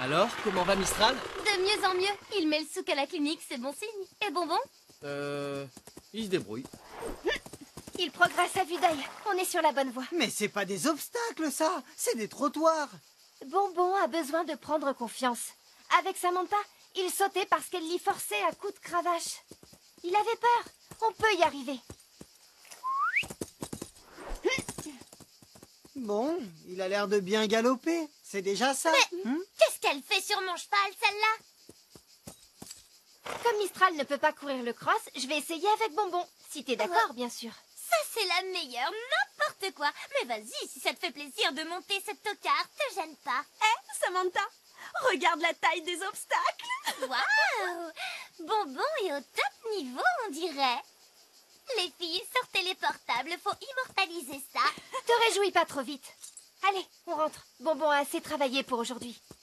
Alors, comment va Mistral? De mieux en mieux. Il met le souk à la clinique, c'est bon signe. Et Bonbon? Il se débrouille. Il progresse à vue d'œil. On est sur la bonne voie. Mais c'est pas des obstacles, ça. C'est des trottoirs. Bonbon a besoin de prendre confiance. Avec Samantha, il sautait parce qu'elle l'y forçait à coups de cravache. Il avait peur. On peut y arriver. Bon, il a l'air de bien galoper. C'est déjà ça. Mais qu'est-ce qu'elle fait sur mon cheval, celle-là? Comme Mistral ne peut pas courir le cross, je vais essayer avec Bonbon. Si t'es d'accord, bien sûr. Ça, c'est la meilleure, n'importe quoi. Mais vas-y, si ça te fait plaisir de monter cette tocard, te gêne pas. Samantha, regarde la taille des obstacles. Waouh! Bonbon est au top niveau, on dirait. Les filles, sortez les portables, faut immortaliser ça. Te réjouis pas trop vite. Allez, on rentre. Bonbon a assez travaillé pour aujourd'hui.